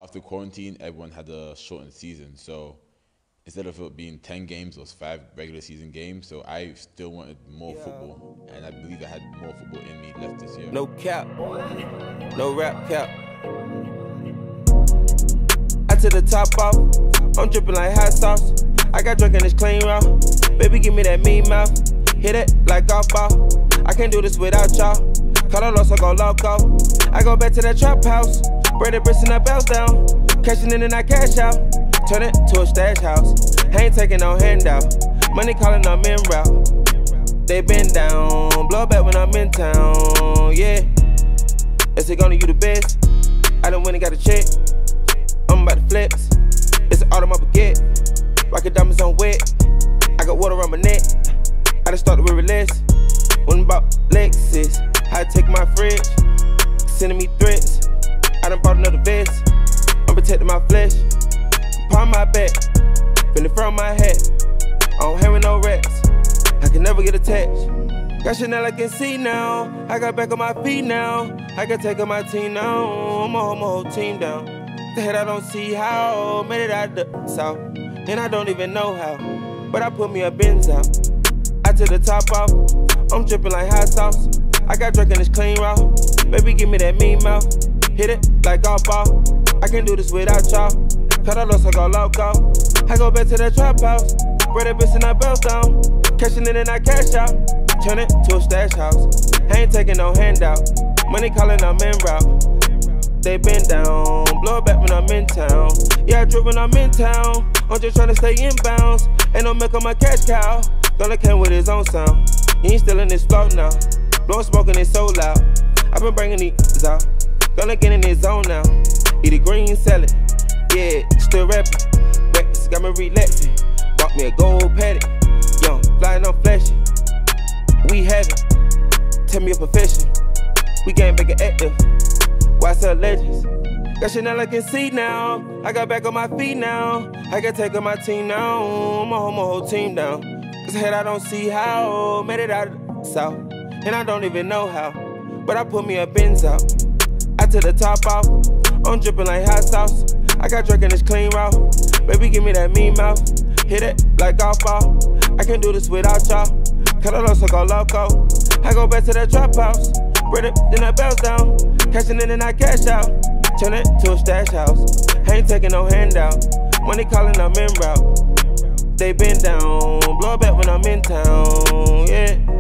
after quarantine, everyone had a shortened season. So instead of it being 10 games, it was 5 regular season games. So I still wanted more football, and I believe I had more football in me left this year. No cap, no rap cap. I took the top off, I'm dripping like hot sauce. I got drunk in this clean raw. Baby, give me that mean mouth. Hit it like golf ball. I can't do this without y'all. Call a loss, I go loco. I go back to that trap house. Braided bricks and that belt down. Cashing in and I cash out. Turn it to a stash house. I ain't taking no handout. Money calling, I'm en route. They been down. Blow back when I'm in town. Yeah. Is it gonna you the best? I done went and got a check. I'm about to flex. It's an autumn, my baguette. Rocket diamonds on wet. I got water on my neck. I just started with less. When about Lexus, I take my fridge. Sending me threats. I done bought another vest. I'm protecting my flesh. Palm my back. Feeling from my head. I don't have no rats. I can never get attached. Got Chanel, I can see now. I got back on my feet now. I can take on my team now. I'ma hold my whole team down. The head I don't see how. Made it out the south. And I don't even know how. But I put me a Benz out. I took the top off. I'm dripping like hot sauce. I got drunk in this clean raw. Baby, give me that mean mouth. Hit it like golf ball. I can't do this without y'all. Cut a loss, I go loco. I go back to that trap house. Braided bricks and that belt down. Cashing in and I cash out. Turn it to a stash house. I ain't taking no handout. Money calling, I'm en route. They been down. Blow back when I'm in town. Yeah, I drip when I'm in town. I'm just trying to stay in bounds. Ain't no milk on my cash cow. Gonna came with his own sound. He ain't still in his flow now. Blowing smoking it so loud. I been bringing these out. Gonna get in his zone now. Eat a green salad. Yeah, still rapping. Rex got me relaxing. Bought me a gold paddock. Young, flying on flashy. We have it. Tell me a profession. We getting bigger active. Why sell legends? Got Chanel, I can see now. I got back on my feet now. I can take on my team now. I'ma hold my whole team down. Cause head I don't see how. Made it out of the south. And I don't even know how. But I put me a Benz out. I took the top off. I'm dripping like hot sauce. I got drunk in this clean raw. Baby, give me that mean mouth. Hit it like golf ball. I can't do this without y'all. Cut a loss, I go loco. I go back to that trap house. Braid it, then I bounce down. Cashing in and I cash out. Turn it to a stash house. I ain't taking no handout. Money calling, I'm en route. They been down. Blow back when I'm in town. Yeah.